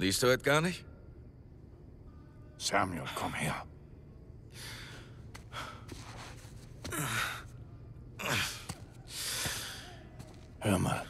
Liest du das gar nicht? Samuel, komm her. Hör mal.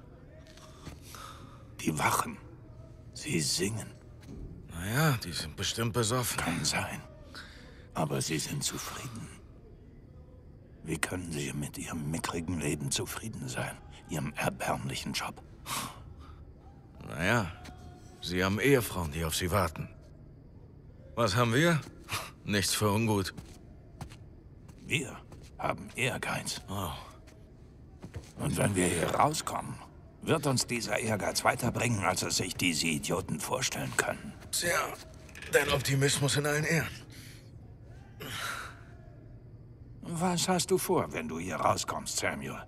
Die Wachen. Sie singen. Naja, die sind bestimmt besoffen. Kann sein. Aber sie sind zufrieden. Wie können sie mit ihrem mickrigen Leben zufrieden sein? Ihrem erbärmlichen Job? Naja, sie haben Ehefrauen, die auf sie warten. Was haben wir? Nichts für ungut. Wir haben Ehrgeiz. Oh. Und wenn wir hier rauskommen, wird uns dieser Ehrgeiz weiterbringen, als es sich diese Idioten vorstellen können. Tja, dein Optimismus in allen Ehren. Was hast du vor, wenn du hier rauskommst, Samuel?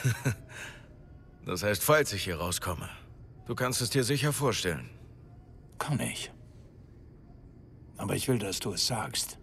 Das heißt, falls ich hier rauskomme. Du kannst es dir sicher vorstellen. Kann ich. Aber ich will, dass du es sagst.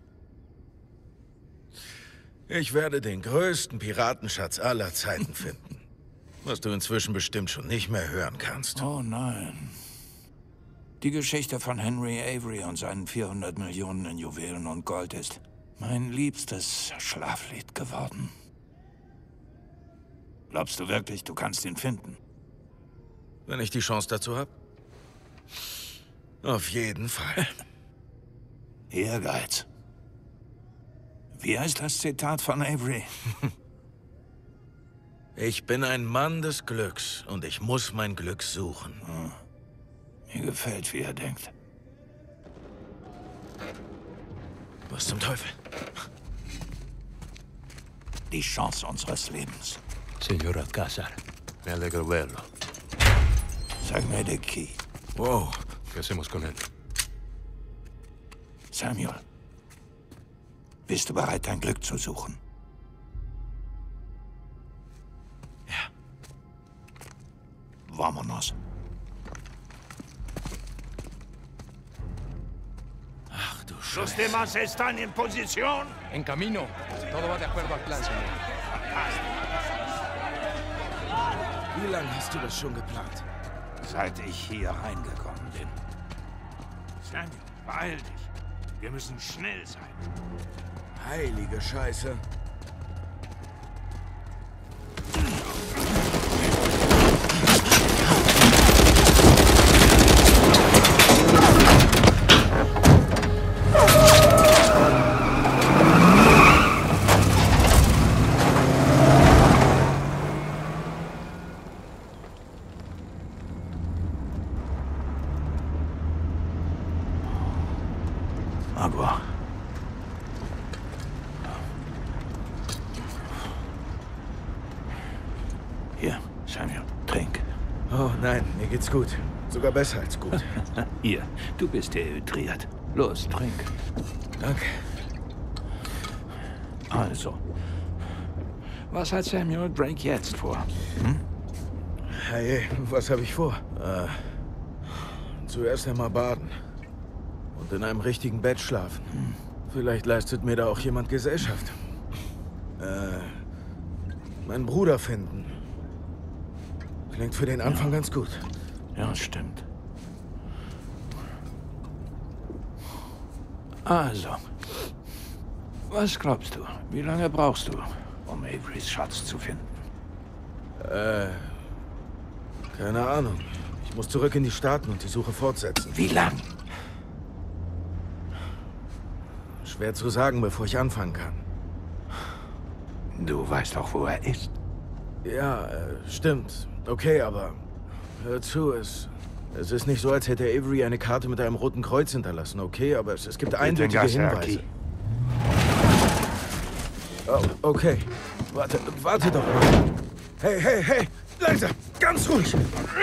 Ich werde den größten Piratenschatz aller Zeiten finden. Was du inzwischen bestimmt schon nicht mehr hören kannst. Oh nein. Die Geschichte von Henry Avery und seinen 400 Millionen in Juwelen und Gold ist mein liebstes Schlaflied geworden. Glaubst du wirklich, du kannst ihn finden? Wenn ich die Chance dazu habe? Auf jeden Fall. Ehrgeiz. Wie heißt das Zitat von Avery? Ich bin ein Mann des Glücks und ich muss mein Glück suchen. Mir gefällt, wie er denkt. Was zum Teufel? Die Chance unseres Lebens. Señor Alcázar, me alegro verlo. Sag mir den Key. Wow. ¿Qué hacemos con él? Samuel, bist du bereit, dein Glück zu suchen? Ja. Vámonos. Ach du Los Scheiße. demás están en posición. En camino. Todo va de acuerdo al plan, señor. Wie lange hast du das schon geplant? Seit ich hier reingekommen bin. Samuel, beeil dich. Wir müssen schnell sein. Heilige Scheiße. Agua. Hier, Samuel, trink. Oh nein, mir geht's gut. Sogar besser als gut. Hier, du bist dehydriert. Los, trink. Danke. Also, was hat Samuel Drake jetzt vor? Hey, was habe ich vor? Zuerst einmal baden. Und in einem richtigen Bett schlafen. Vielleicht leistet mir da auch jemand Gesellschaft. Meinen Bruder finden. Klingt für den Anfang ganz gut. Ja, stimmt. Also, was glaubst du? Wie lange brauchst du, um Averys Schatz zu finden? Keine Ahnung. Ich muss zurück in die Staaten und die Suche fortsetzen. Wie lang? Schwer zu sagen, bevor ich anfangen kann. Du weißt doch, wo er ist. Ja, stimmt. Okay, aber hör zu, es ist nicht so, als hätte Avery eine Karte mit einem roten Kreuz hinterlassen, okay? Aber es gibt eindeutige Hinweise. Oh, okay. Warte doch mal. Hey, leise, ganz ruhig.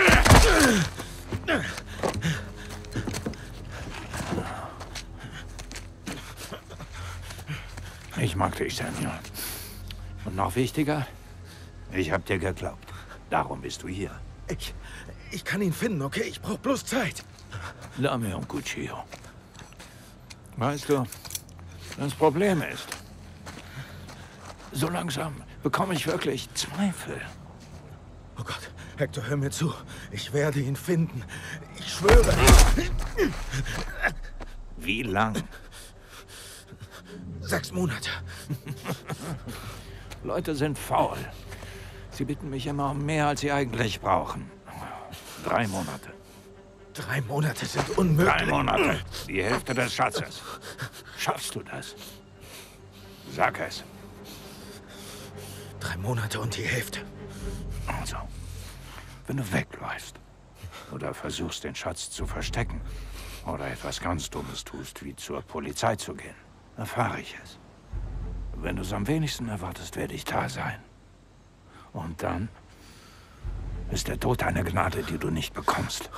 Ich mag dich, Samuel. Und noch wichtiger, ich hab dir geglaubt. Darum bist du hier. Ich kann ihn finden, okay? Ich brauche bloß Zeit. Dame un cuchillo. Weißt du, das Problem ist, so langsam bekomme ich wirklich Zweifel. Oh Gott, Hector, hör mir zu. Ich werde ihn finden. Ich schwöre. Wie lang? 6 Monate. Leute sind faul. Sie bitten mich immer um mehr, als sie eigentlich brauchen. 3 Monate. 3 Monate sind unmöglich. 3 Monate. Die Hälfte des Schatzes. Schaffst du das? Sag es. 3 Monate und die Hälfte. Also, wenn du wegläufst oder versuchst, den Schatz zu verstecken oder etwas ganz Dummes tust, wie zur Polizei zu gehen, erfahre ich es. Wenn du es am wenigsten erwartest, werde ich da sein. Und dann ist der Tod eine Gnade, die du nicht bekommst.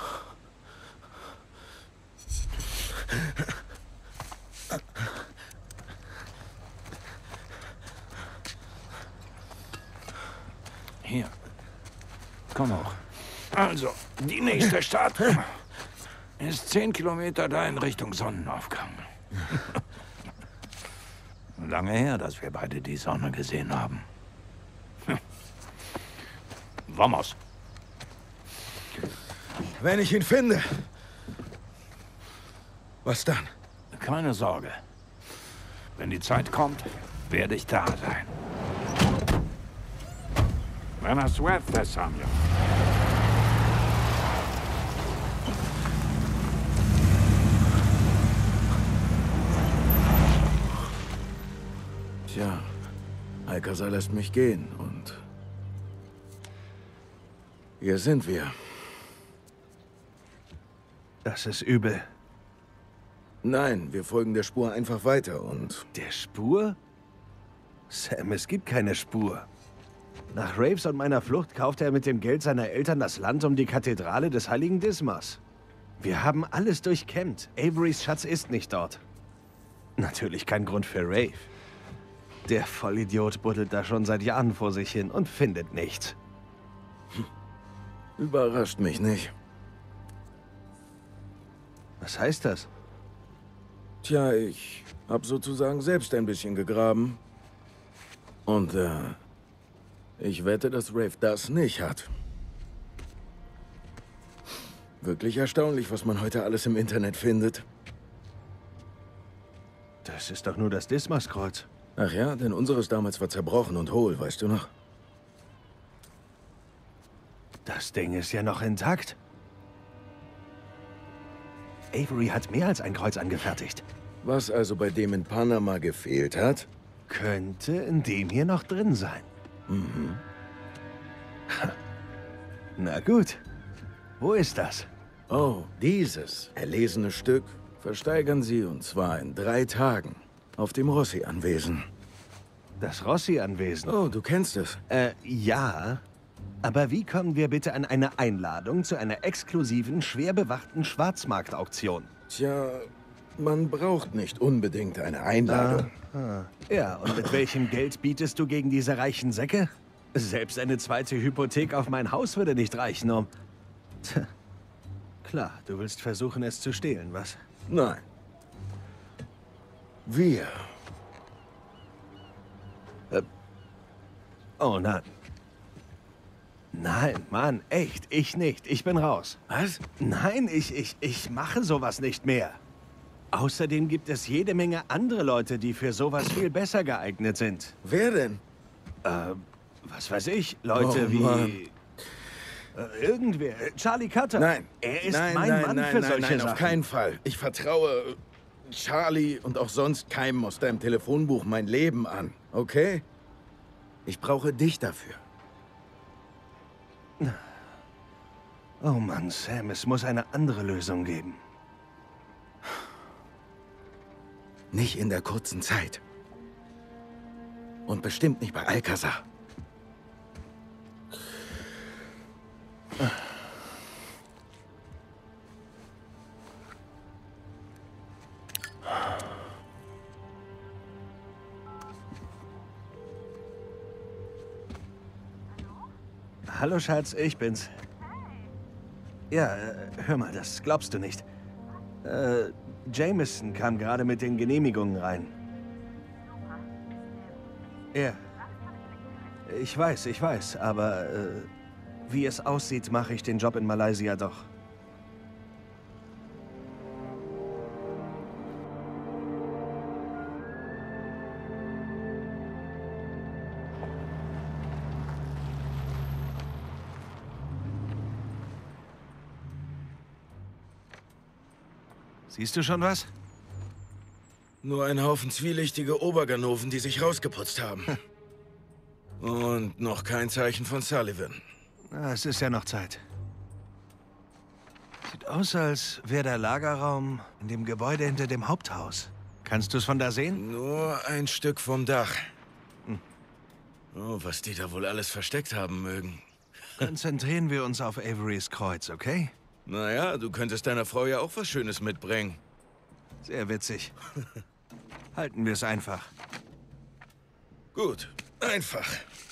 Hier. Komm hoch. Also, die nächste Stadt ist 10 Kilometer da in Richtung Sonnenaufgang. Lange her, dass wir beide die Sonne gesehen haben. Vamos. Wenn ich ihn finde. Was dann? Keine Sorge. Wenn die Zeit kommt, werde ich da sein. Buena suerte, Samuel. Tja, Alcazar lässt mich gehen und hier sind wir. Das ist übel. Nein, wir folgen der Spur einfach weiter und... Der Spur? Sam, es gibt keine Spur. Nach Raves und meiner Flucht kaufte er mit dem Geld seiner Eltern das Land um die Kathedrale des heiligen Dismas. Wir haben alles durchkämmt. Averys Schatz ist nicht dort. Natürlich kein Grund für Rave. Der Vollidiot buddelt da schon seit Jahren vor sich hin und findet nichts. Überrascht mich nicht. Was heißt das? Tja, ich habe sozusagen selbst ein bisschen gegraben. Und, ich wette, dass Rave das nicht hat. Wirklich erstaunlich, was man heute alles im Internet findet. Das ist doch nur das Dismas-Kreuz. Ach ja, denn unseres damals war zerbrochen und hohl, weißt du noch? Das Ding ist ja noch intakt. Avery hat mehr als ein Kreuz angefertigt. Was also bei dem in Panama gefehlt hat? Könnte in dem hier noch drin sein. Mhm. Na gut. Wo ist das? Oh, dieses erlesene Stück versteigern Sie, und zwar in 3 Tagen. Auf dem Rossi-Anwesen. Das Rossi-Anwesen? Oh, du kennst es. Ja. Aber wie kommen wir bitte an eine Einladung zu einer exklusiven, schwer bewachten Schwarzmarktauktion? Tja, man braucht nicht unbedingt eine Einladung. Ja, und mit welchem Geld bietest du gegen diese reichen Säcke? Selbst eine zweite Hypothek auf mein Haus würde nicht reichen, um... Tja. Klar, du willst versuchen, es zu stehlen, was? Nein. Wir. Oh nein. Nein, Mann, echt, ich nicht. Ich bin raus. Was? Nein, ich mache sowas nicht mehr. Außerdem gibt es jede Menge andere Leute, die für sowas viel besser geeignet sind. Wer denn? Was weiß ich, Leute wie... irgendwer. Charlie Cutter. Nein. Er ist mein Mann für solche Sachen. Auf keinen Fall. Ich vertraue Charlie und auch sonst keinem aus deinem Telefonbuch mein Leben an. Okay? Ich brauche dich dafür. Oh Mann, Sam, es muss eine andere Lösung geben. Nicht in der kurzen Zeit. Und bestimmt nicht bei Alcazar. Hallo, Schatz, ich bin's. Ja, hör mal, das glaubst du nicht. Jameson kam gerade mit den Genehmigungen rein. Ja. Ich weiß, aber Wie es aussieht, mache ich den Job in Malaysia doch. Siehst du schon was? Nur ein Haufen zwielichtige Oberganoven, die sich rausgeputzt haben. Und noch kein Zeichen von Sullivan. Na, es ist ja noch Zeit. Sieht aus, als wäre der Lagerraum in dem Gebäude hinter dem Haupthaus. Kannst du es von da sehen? Nur ein Stück vom Dach. Oh, was die da wohl alles versteckt haben mögen. Konzentrieren wir uns auf Averys Kreuz, okay? Naja, du könntest deiner Frau ja auch was Schönes mitbringen. Sehr witzig. Halten wir es einfach. Gut, einfach.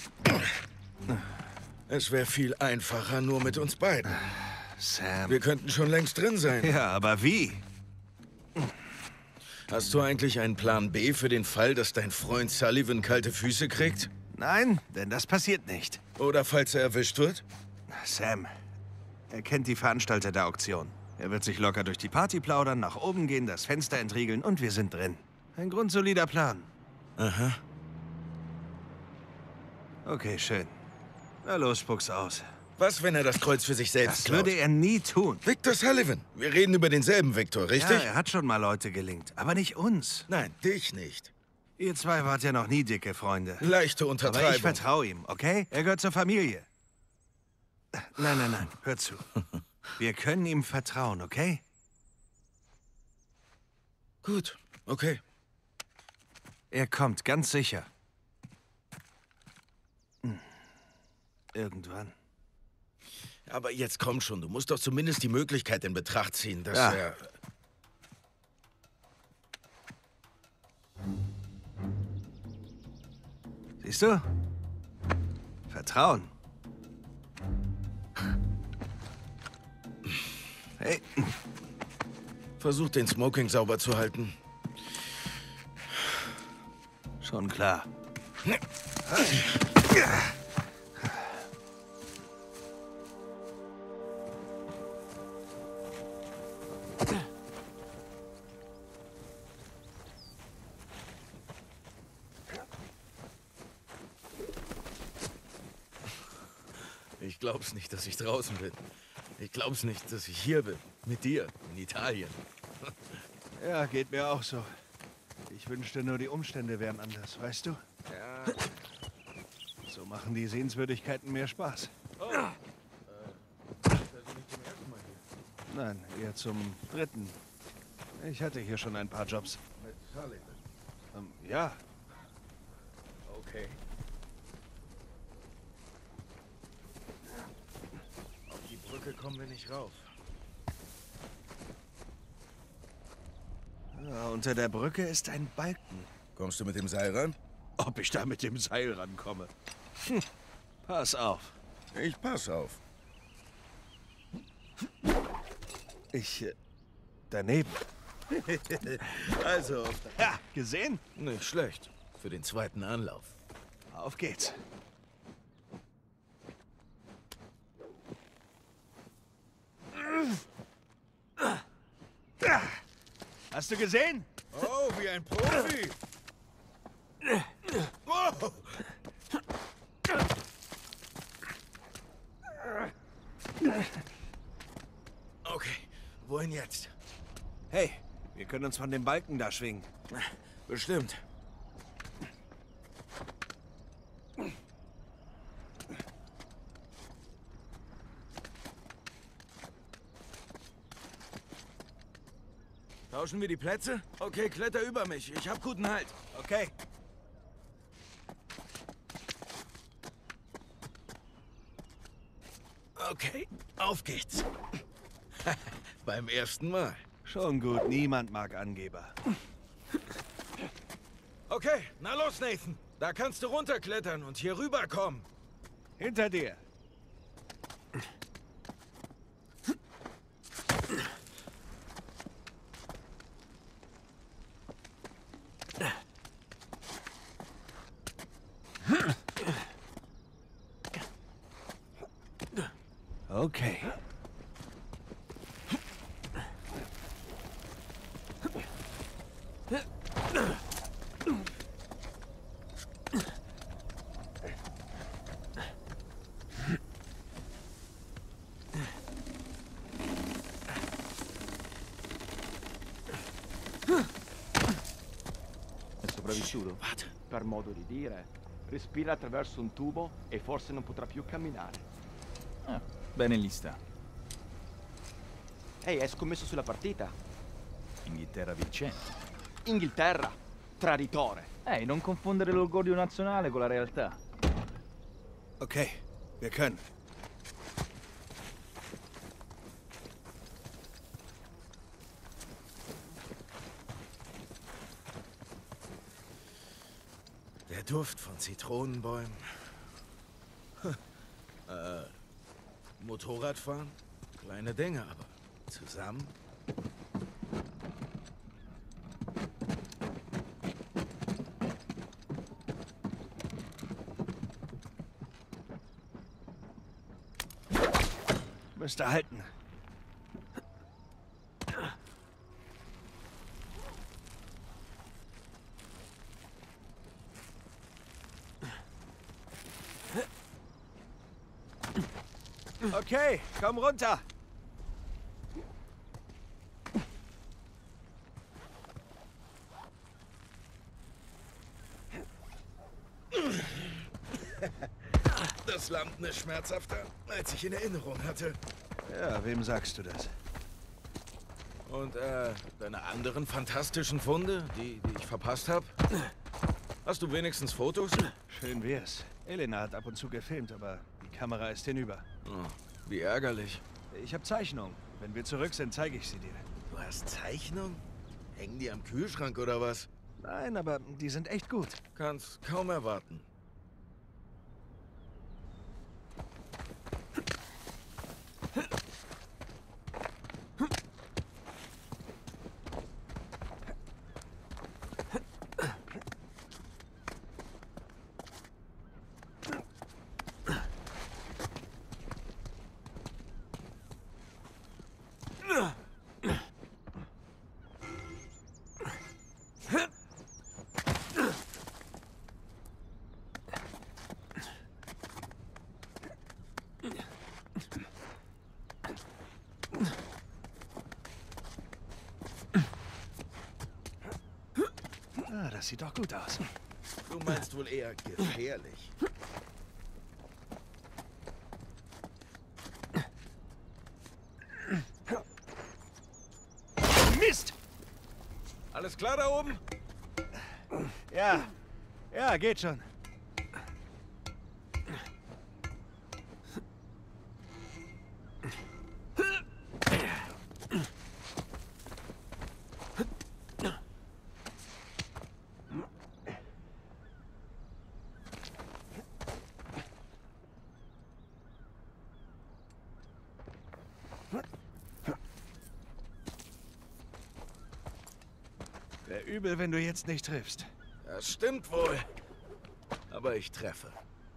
Es wäre viel einfacher nur mit uns beiden. Sam. Wir könnten schon längst drin sein. Ja, aber wie? Hast du eigentlich einen Plan B für den Fall, dass dein Freund Sullivan kalte Füße kriegt? Nein, denn das passiert nicht. Oder falls er erwischt wird? Sam, er kennt die Veranstalter der Auktion. Er wird sich locker durch die Party plaudern, nach oben gehen, das Fenster entriegeln und wir sind drin. Ein grundsolider Plan. Aha. Okay, schön. Na los, spuck's aus. Was, wenn er das Kreuz für sich selbst Das klaut? würde er nie tun. Victor Sullivan. Wir reden über denselben Victor, richtig? Ja, er hat schon mal Leute gelingt, aber nicht uns. Nein, dich nicht. Ihr zwei wart ja noch nie dicke Freunde. Leichte Aber Untertreibung. ich vertraue ihm, okay? Er gehört zur Familie. Nein, nein, nein, hör zu. Wir können ihm vertrauen, okay? Gut, okay. Er kommt, ganz sicher. Irgendwann. Aber jetzt komm schon, du musst doch zumindest die Möglichkeit in Betracht ziehen, dass Ja. er... Siehst du? Vertrauen. Hey, Versuch, den Smoking sauber zu halten. schon klar. Ich glaub's nicht, dass ich draußen bin. Ich glaub's nicht, dass ich hier bin. Mit dir, in Italien. Ja, geht mir auch so. Ich wünschte nur, die Umstände wären anders, weißt du? Ja. So machen die Sehenswürdigkeiten mehr Spaß. Nein, eher zum dritten. Ich hatte hier schon ein paar Jobs. Mit Sullivan. Ja, Okay. Auf die Brücke kommen wir nicht rauf. Unter der Brücke ist ein Balken. Kommst du mit dem Seil ran? Ob ich da mit dem Seil rankomme? Pass auf. Ich pass auf. Daneben. Also, Ja, gesehen? nicht schlecht. Für den zweiten Anlauf. Auf geht's. Hast du gesehen? Oh, wie ein Profi! Wow. Okay, wohin jetzt? Hey, wir können uns von dem Balken da schwingen. Bestimmt. Tauschen wir die Plätze? Okay, kletter über mich. Ich hab guten Halt. Okay. Okay, auf geht's. Beim ersten Mal. Schon gut, niemand mag Angeber. Okay, na los, Nathan. Da kannst du runterklettern und hier rüberkommen. Hinter dir. Okay. È sopravvissuto? Per modo di dire. Respira attraverso un tubo e forse non potrà più camminare. Ah, bene lì sta. Ehi, hai scommesso sulla partita? Inghilterra vincente. Inghilterra! Traditore! Ehi, non confondere l'orgoglio nazionale con la realtà. Okay, wir können. Der Duft von Zitronenbäumen. Motorradfahren? Kleine Dinge, aber zusammen? Müsste halten. Okay, komm runter. Das Landen ist schmerzhafter, als ich in Erinnerung hatte. Ja, wem sagst du das? Und, deine anderen fantastischen Funde, die ich verpasst habe? Hast du wenigstens Fotos? Schön wär's. Elena hat ab und zu gefilmt, aber die Kamera ist hinüber. Oh, wie ärgerlich. Ich habe Zeichnungen. Wenn wir zurück sind, zeige ich sie dir. Du hast Zeichnungen? Hängen die am Kühlschrank oder was? Nein, aber die sind echt gut. Kann's kaum erwarten. Ah, das sieht doch gut aus. Du meinst wohl eher gefährlich. Mist! Alles klar da oben? Ja, ja, geht schon. Wäre übel, wenn du jetzt nicht triffst. Das stimmt wohl. Aber ich treffe.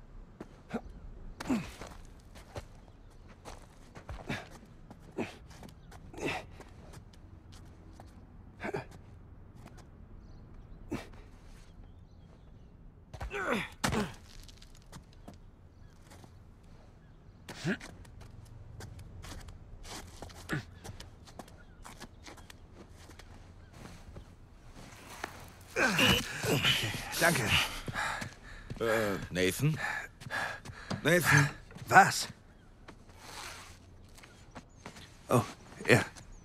Danke. Nathan? Nathan? Was? Oh, ja.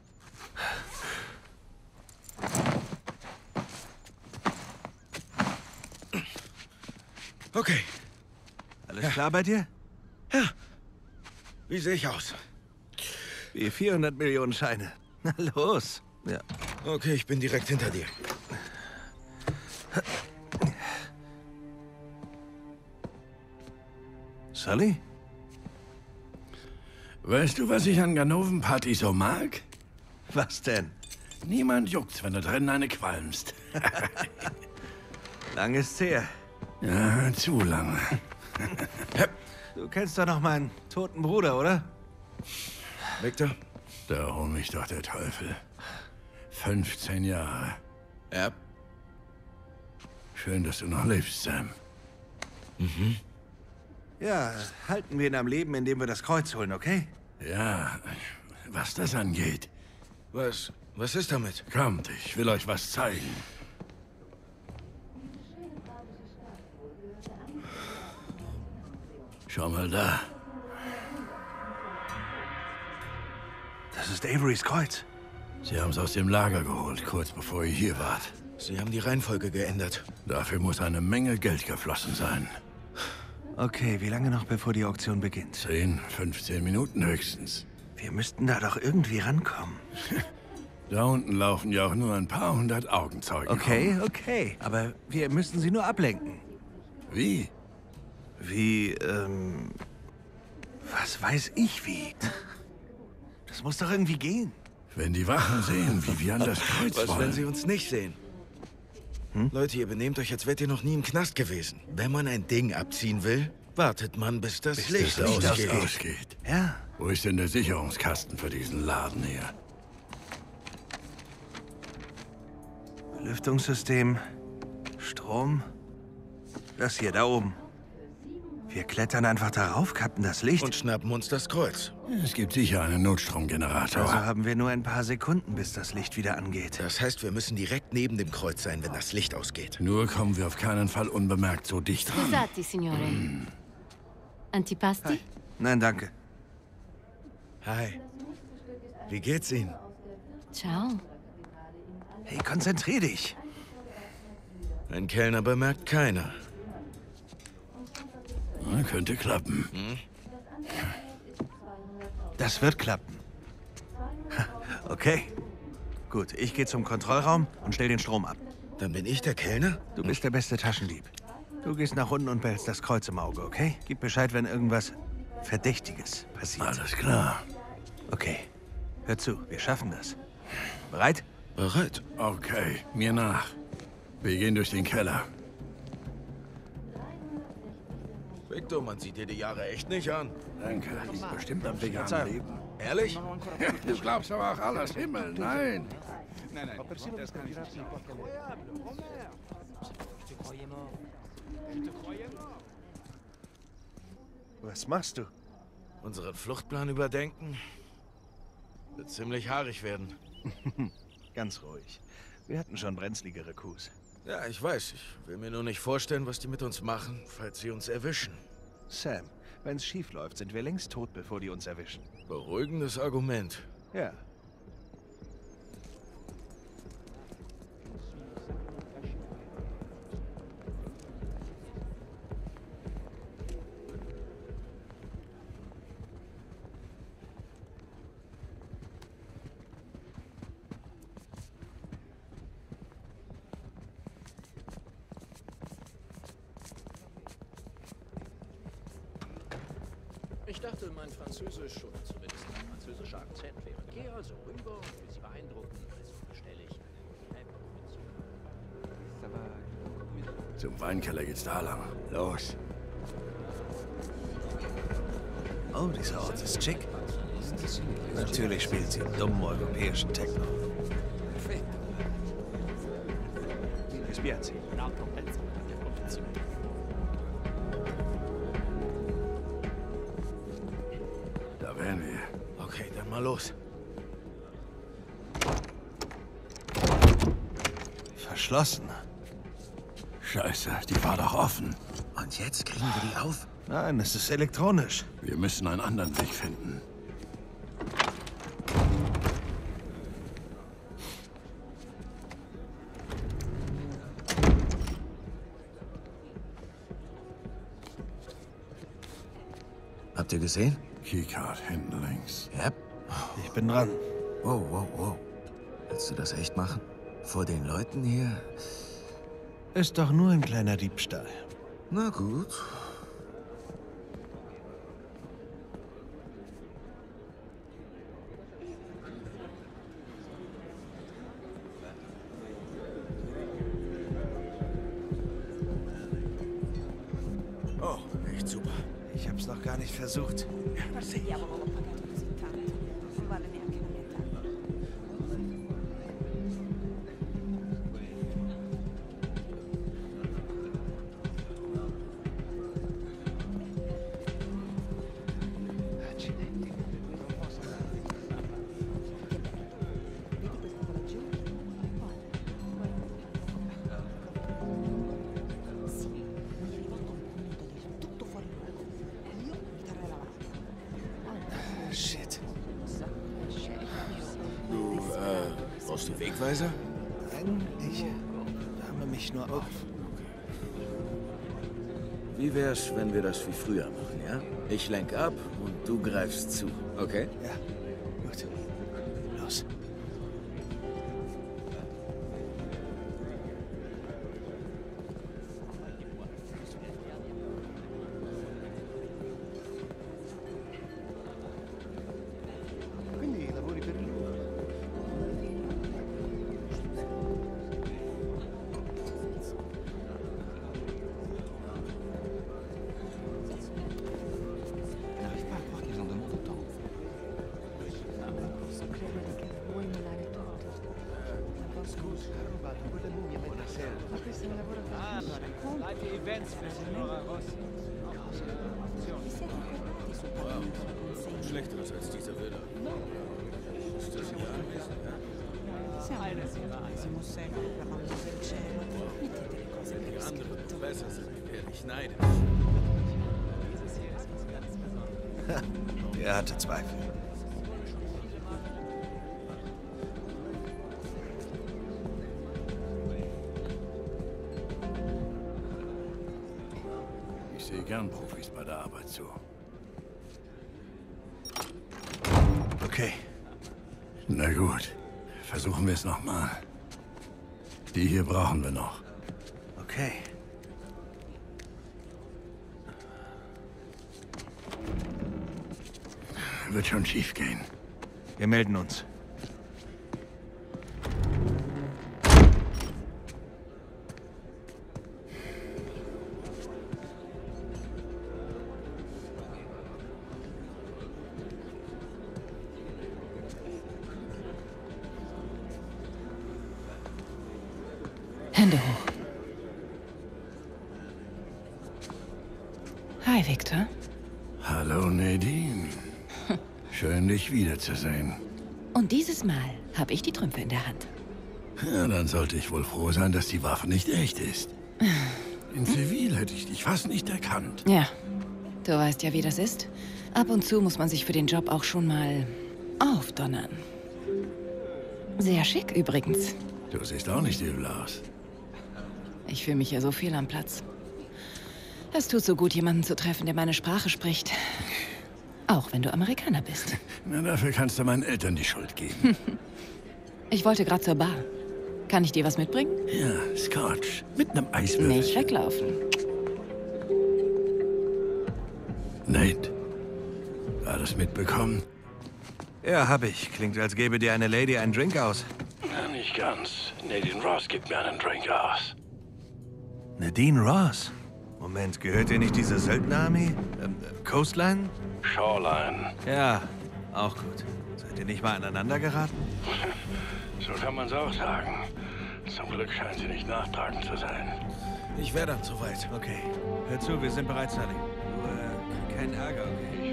Okay. Alles klar bei dir? Ja. Wie sehe ich aus? Wie 400 Millionen Scheine. Na los. Ja. Okay, ich bin direkt hinter dir. Sully? Weißt du, was ich an Ganoven-Party so mag? Was denn? Niemand juckt's, wenn du drinnen eine qualmst. Lang ist's her. Ja, zu lange. Du kennst doch noch meinen toten Bruder, oder? Victor? Da hol mich doch der Teufel. 15 Jahre. Ja. Schön, dass du noch lebst, Sam. Mhm. Ja, halten wir ihn am Leben, indem wir das Kreuz holen, okay? Ja, was das angeht. Was ist damit? Kommt, ich will euch was zeigen. Schau mal da. Das ist Averys Kreuz. Sie haben es aus dem Lager geholt, kurz bevor ihr hier wart. Sie haben die Reihenfolge geändert. Dafür muss eine Menge Geld geflossen sein. Okay, wie lange noch, bevor die Auktion beginnt? 10, 15 Minuten höchstens. Wir müssten da doch irgendwie rankommen. Da unten laufen ja auch nur ein paar hundert Augenzeugen. Okay, okay. Aber wir müssen sie nur ablenken. Wie? Wie, was weiß ich wie? Das muss doch irgendwie gehen. Wenn die Wachen sehen, wie wir an das Kreuz Was, wollen. wenn sie uns nicht sehen? Leute, ihr benehmt euch, als wärt ihr noch nie im Knast gewesen. Wenn man ein Ding abziehen will, wartet man, bis das Licht ausgeht. Ja. Wo ist denn der Sicherungskasten für diesen Laden hier? Lüftungssystem, Strom. Das hier, da oben. Wir klettern einfach darauf, kappen das Licht. Und schnappen uns das Kreuz. Es gibt sicher einen Notstromgenerator. Also haben wir nur ein paar Sekunden, bis das Licht wieder angeht. Das heißt, wir müssen direkt neben dem Kreuz sein, wenn das Licht ausgeht. Nur kommen wir auf keinen Fall unbemerkt so dicht ran. Scusate, signore. Antipasti? Nein, danke. Hi. Wie geht's Ihnen? Ciao. Hey, konzentrier dich. Ein Kellner bemerkt keiner. Na, könnte klappen. Das wird klappen. Okay. Gut, ich gehe zum Kontrollraum und stell den Strom ab. Dann bin ich der Kellner? Du bist der beste Taschendieb. Du gehst nach unten und behältst das Kreuz im Auge, okay? Gib Bescheid, wenn irgendwas Verdächtiges passiert. Alles klar. Okay. Hör zu, wir schaffen das. Bereit? Bereit. Okay, mir nach. Wir gehen durch den Keller. Victor, man sieht dir die Jahre echt nicht an. Danke. Liegt bestimmt am veganen Leben. Ehrlich? Du glaubst aber auch alles. Himmel, nein. Was machst du? Unseren Fluchtplan überdenken? Wird ziemlich haarig werden. Ganz ruhig. Wir hatten schon brenzligere Coups. Ja, ich weiß. Ich will mir nur nicht vorstellen, was die mit uns machen, falls sie uns erwischen. Sam, wenn's schief läuft, sind wir längst tot, bevor die uns erwischen. Beruhigendes Argument. Ja. Ich dachte, mein Französisch oder zumindest mein französischer Akzent wäre. Geh also rüber und will sie beeindrucken, also bestelle ich einen Zum Weinkeller geht's da lang. Los. Oh, dieser Ort ist schick. Natürlich spielt sie dummen europäischen Techno. Mi spiace. Da wären wir. Okay, dann mal los. Verschlossen. Scheiße, die war doch offen. Und jetzt kriegen wir die auf? Nein, es ist elektronisch. Wir müssen einen anderen Weg finden. Habt ihr gesehen? Keycard hinten links. Ja. Ich bin dran. Wow, wow, wow. Willst du das echt machen? Vor den Leuten hier? Ist doch nur ein kleiner Diebstahl. Na gut. Oh, echt super. Ich hab's noch gar nicht versucht. Bist du Wegweiser? Nein, ich wärme mich nur auf. Wie wär's, wenn wir das wie früher machen, ja? Ich lenk ab und du greifst zu, okay? Ja, gut. Los. Quindi lavori per lui? N'arrive pas à croire qu'ils en demandent autant. Scusa, ha rubato quella mummia buonasera. Ma questa è una lavoratrice. Live Events per Signora Rossi. Schlechteres als dieser Villa. Ist das hier anwesend, ja? Die anderen besser sind, werde ich neidisch. Er hatte Zweifel. Ich sehe gern Profis bei der Arbeit zu. Okay. Na gut, versuchen wir es nochmal. Die hier brauchen wir noch. Okay. Wird schon schief gehen. Wir melden uns. Hände hoch. Hi, Victor. Hallo, Nadine. Schön, dich wiederzusehen. Und dieses Mal habe ich die Trümpfe in der Hand. Ja, dann sollte ich wohl froh sein, dass die Waffe nicht echt ist. In Zivil hätte ich dich fast nicht erkannt. Ja, du weißt ja, wie das ist. Ab und zu muss man sich für den Job auch schon mal aufdonnern. Sehr schick übrigens. Du siehst auch nicht übel aus. Ich fühle mich ja so viel am Platz. Es tut so gut, jemanden zu treffen, der meine Sprache spricht. Auch wenn du Amerikaner bist. Na, dafür kannst du meinen Eltern die Schuld geben. Ich wollte gerade zur Bar. Kann ich dir was mitbringen? Ja, Scotch. Mit einem Eiswürfel. Nicht weglaufen. Nate, alles mitbekommen? Ja, hab ich. Klingt, als gäbe dir eine Lady einen Drink aus. Na, nicht ganz. Nadine Ross gibt mir einen Drink aus. Nadine Ross? Moment, gehört dir nicht diese Söldnerarmee? Coastline? Shoreline. Ja, auch gut. Seid ihr nicht mal aneinander geraten? So kann man's auch sagen. Zum Glück scheint sie nicht nachtragend zu sein. Ich wäre dann soweit. Okay. Hör zu, wir sind bereit, Sally. Du, kein Ärger, okay?